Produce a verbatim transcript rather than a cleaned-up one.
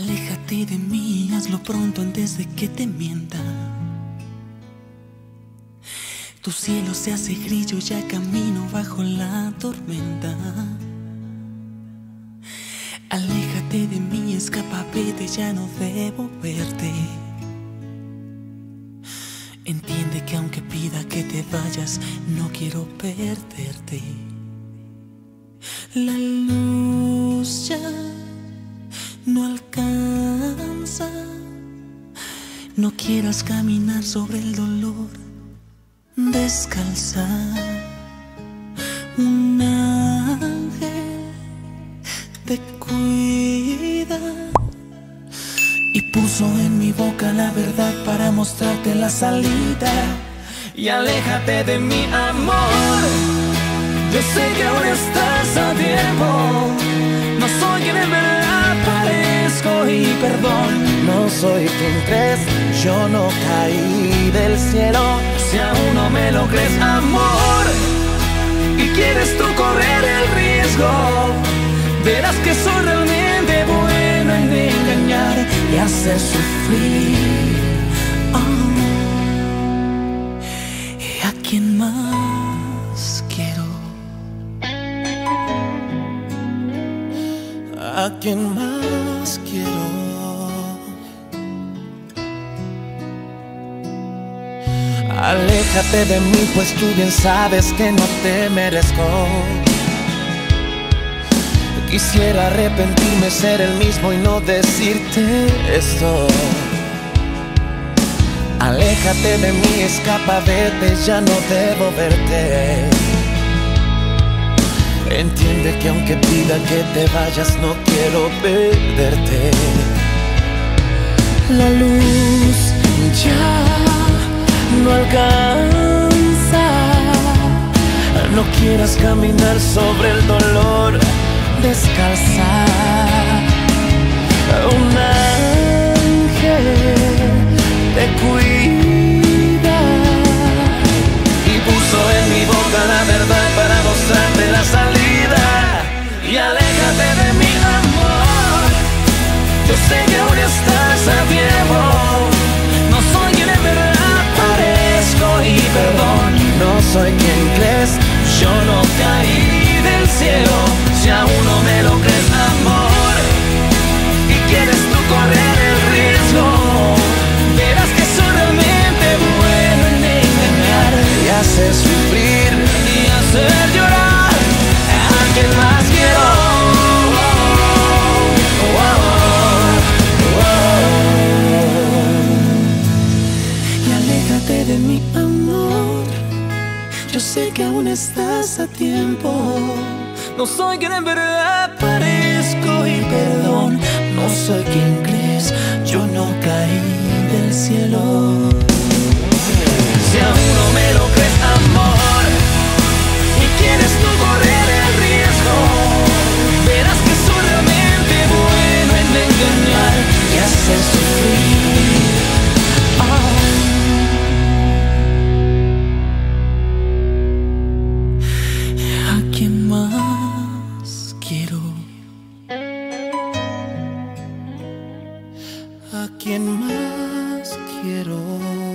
Aléjate de mí, hazlo pronto antes de que te mienta. Tu cielo se hace grillo, ya camino bajo la tormenta. Aléjate de mí, escapa, vete, ya no debo verte. Entiende que aunque pida que te vayas, no quiero perderte. La luz ya no alcanza. No quieras caminar sobre el dolor descalza. Un ángel te cuida y puso en mi boca la verdad para mostrarte la salida. Y aléjate de mi amor, yo sé que aún estás a tiempo. No soy quien en verdad parezco y perdón, no soy quien crees, yo no caí del cielo. Si aún no me lo crees, amor, y quieres tú correr el riesgo, verás que soy realmente bueno en engañar y hacer sufrir. Oh. ¿Y a quién más quiero? ¿A quién más quiero? Aléjate de mí, pues tú bien sabes que no te merezco. Quisiera arrepentirme, ser el mismo y no decirte esto. Aléjate de mí, escapa, vete, ya no debo verte. Entiende que aunque pida que te vayas, no quiero perderte. La luz ya no alcanza. No quieras caminar sobre el dolor descalza. Un ángel te cuida y puso en mi boca la verdad para mostrarte la salida. Y aléjate de mi amor, yo sé que aún estás a tiempo. No soy quien en verdad parezco y perdón, no soy quien crees, yo no caí del cielo. Si aún no me lo crees, amor, y quieres tú correr el riesgo, verás que soy realmente bueno en engañar y hacer sufrir y hacer llorar. ¿A quién más quiero? Oh, oh, oh. Y aléjate de mi amor, yo sé que aún estás a tiempo. No soy quien en verdad parezco y perdón, no soy quien crees, yo no caí del cielo. Si aún no me lo crees, amor, y quieres tú correr el riesgo, verás que soy realmente bueno en engañar y hacer sufrir. Oh. ¿A quién más quiero? ¿A quién más quiero?